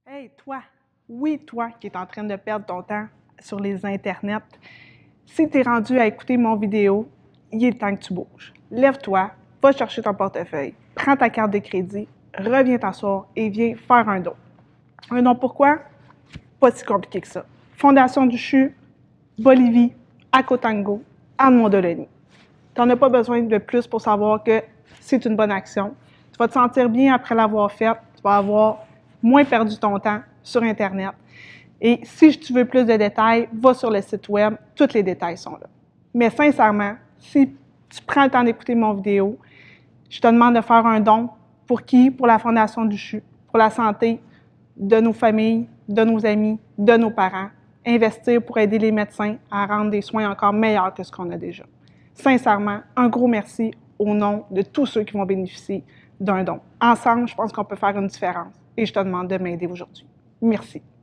Hey, toi, oui, toi qui es en train de perdre ton temps sur les internets, si tu es rendu à écouter mon vidéo, il est temps que tu bouges. Lève-toi, va chercher ton portefeuille, prends ta carte de crédit, reviens t'asseoir et viens faire un don. Un don pourquoi? Pas si compliqué que ça. Fondation du CHU, Bolivie, Acotango, Anne Mondoloni. Tu n'en as pas besoin de plus pour savoir que c'est une bonne action. Tu vas te sentir bien après l'avoir faite. Tu vas avoir moins perdu ton temps sur Internet. Et si tu veux plus de détails, va sur le site web. Tous les détails sont là. Mais sincèrement, si tu prends le temps d'écouter mon vidéo, je te demande de faire un don. Pour qui? Pour la Fondation du CHU, pour la santé de nos familles, de nos amis, de nos parents. Investir pour aider les médecins à rendre des soins encore meilleurs que ce qu'on a déjà. Sincèrement, un gros merci au nom de tous ceux qui vont bénéficier d'un don. Ensemble, je pense qu'on peut faire une différence et je te demande de m'aider aujourd'hui. Merci.